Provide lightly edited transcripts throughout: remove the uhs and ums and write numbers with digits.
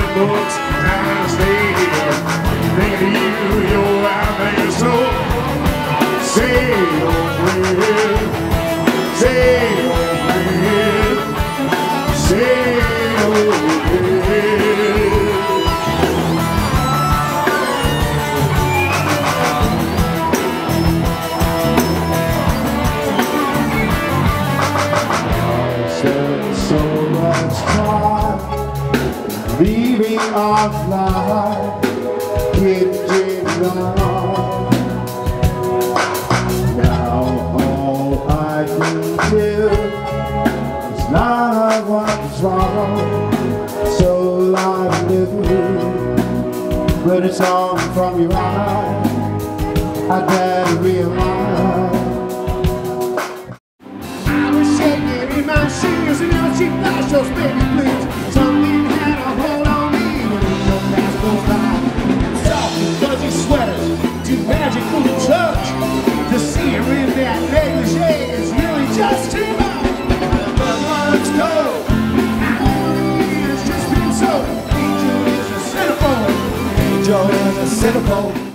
the books as they think of you, you're out there, so say your prayer, say your prayer, say your prayer. So much time leaving off life, getting on. Now all I can do is lie what's wrong. So I'm living, but it's all from your eyes. I gotta realize my shoes and now she flashed those baby blues. Something had a hold on me when no fast goes by. Soft and fuzzy sweaters, too magical to touch. To see her in that negligee is really just too much. But months go, it's just been so. Angel is a centerfold. Angel is a centerfold.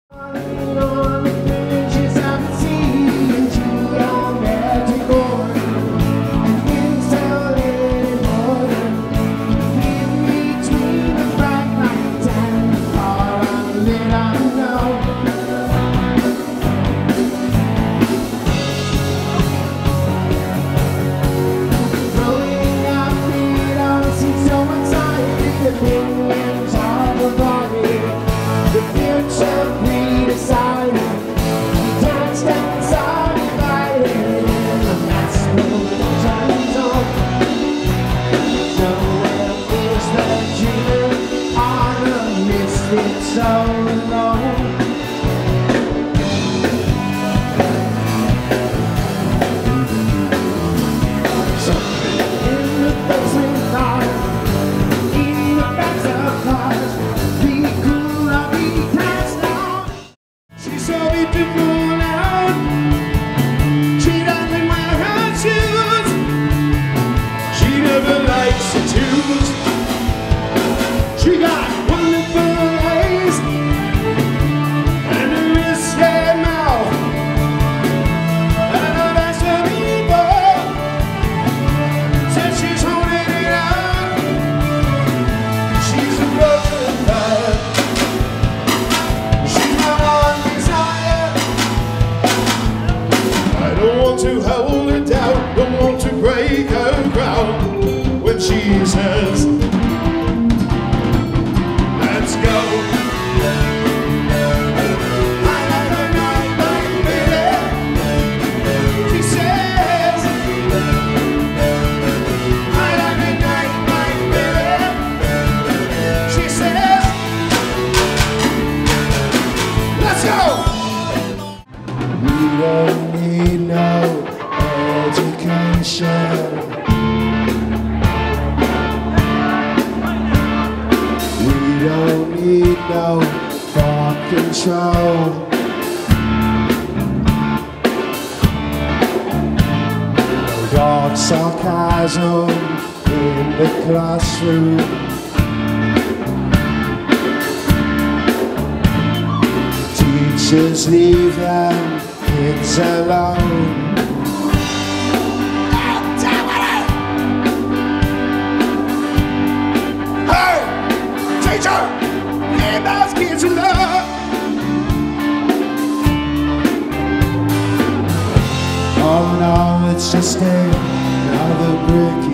So long. Something in the basement night, eating the backs of cars, be cool, I'll be passed out. She saw me to fall out. She doesn't wear her shoes. She never likes to choose. She got wonderful to hold her down, don't want to break her ground when she says, let's go. I like a night, night, baby. She says, I like a night, night, baby. She says, let's go. We don't need no education. We don't need no thought control. No dark sarcasm in the classroom. Teachers leave them kids alone. Leave those kids alone. Oh no, it's just another brick